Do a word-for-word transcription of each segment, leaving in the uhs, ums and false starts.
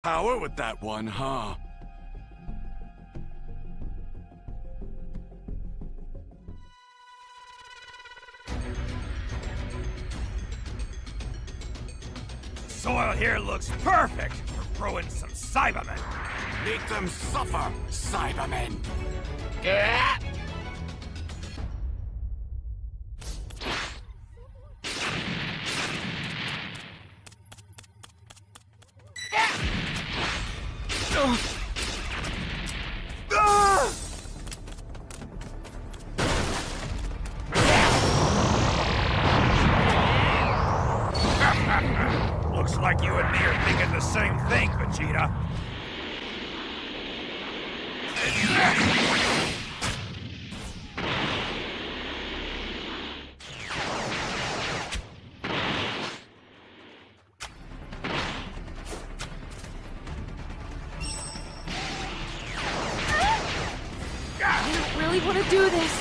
power with that one, huh? The soil here looks perfect for growing some Cybermen. Make them suffer, Cybermen! Yeah. Looks like you and me are thinking the same thing, Vegeta. I don't really want to do this.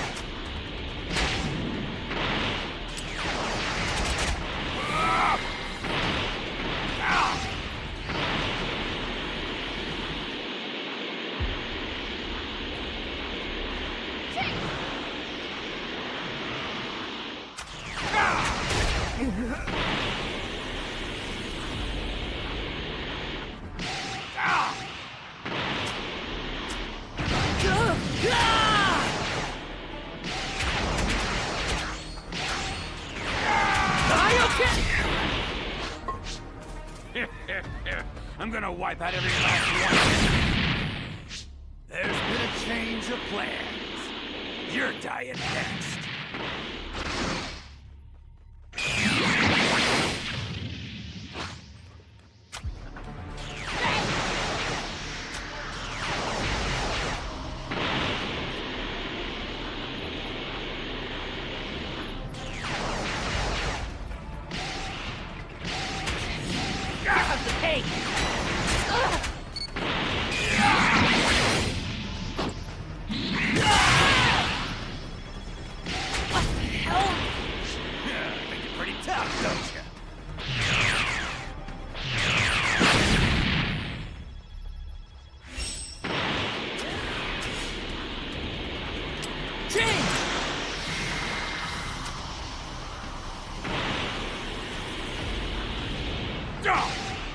I'm gonna wipe out every last one. There's been a change of plans. You're dying next. Hey! What the hell? Yeah, think you're pretty tough, don't you? Change! Go!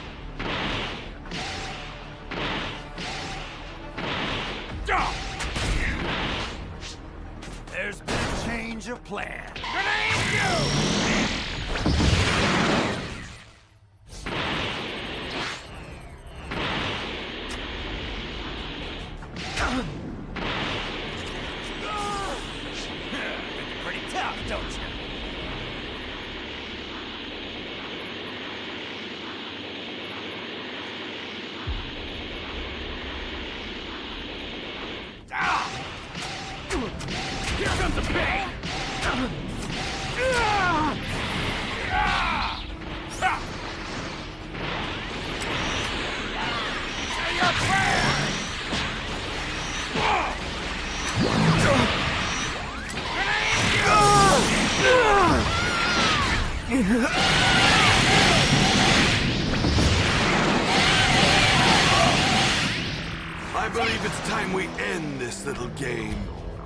There's been a change of plan. Grenade you! Think you're pretty tough, don't you? Here comes the pain! Say your prayer! I believe it's time we end this little game.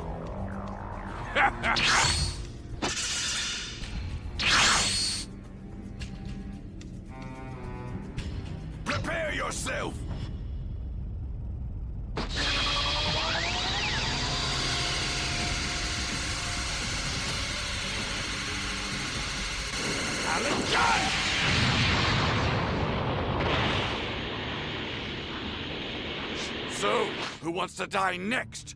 Prepare yourself! Alan Gunn! So, who wants to die next?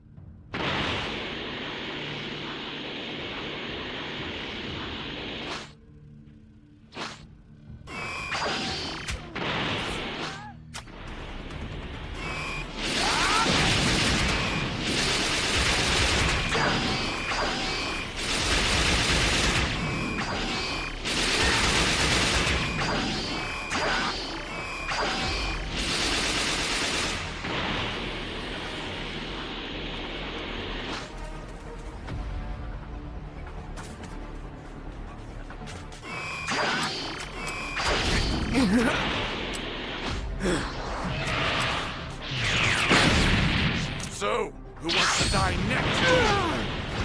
So, who wants to die next?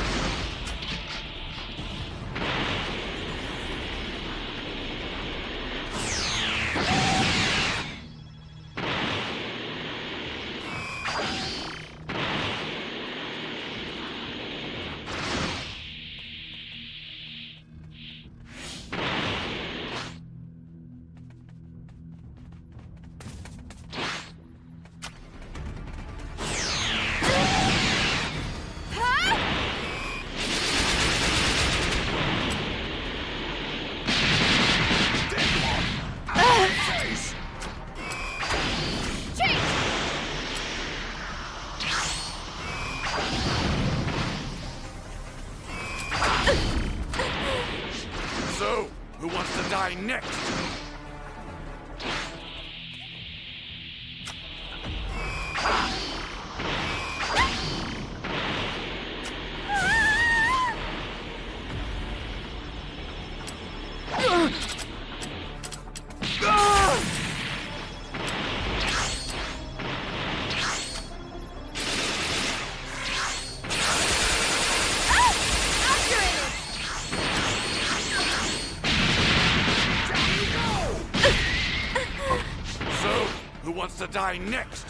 So, who wants to die next? Who wants to die next?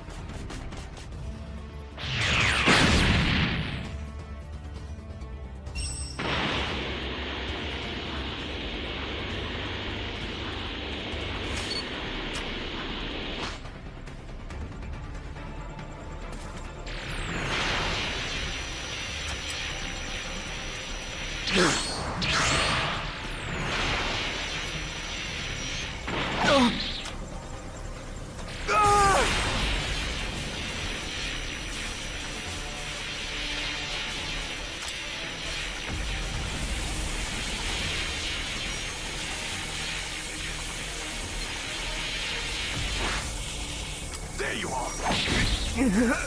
There you are!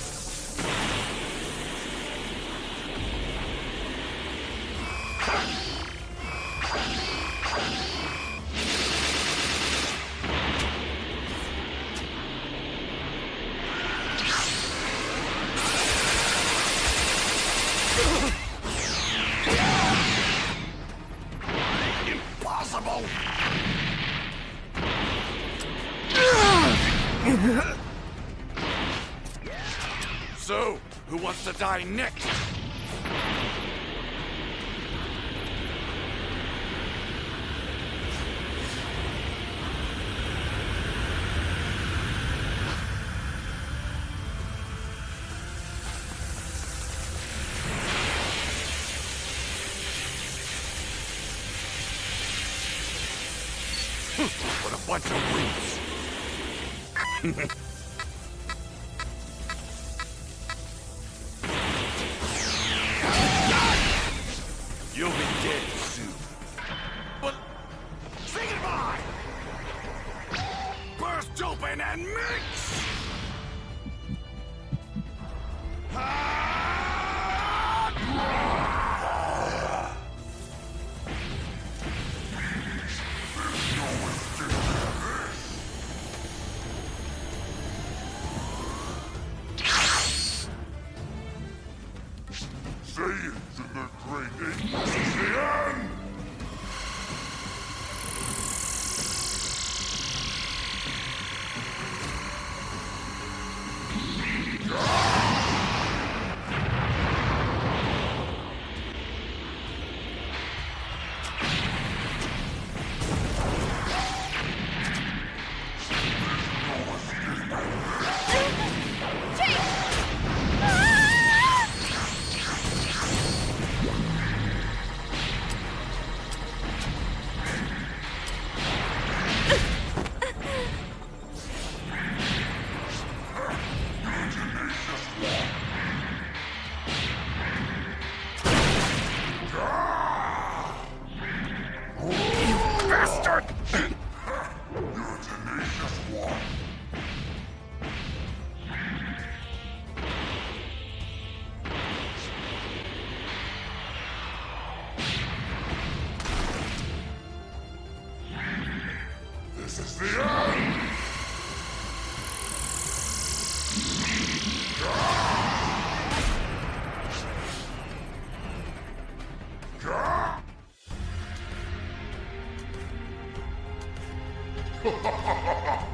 Impossible! So, who wants to die next? What a bunch of weeps. You'll be dead soon. But say goodbye! Burst open and mix! Saiyans in their great ape is the end! Ha ha ha ha!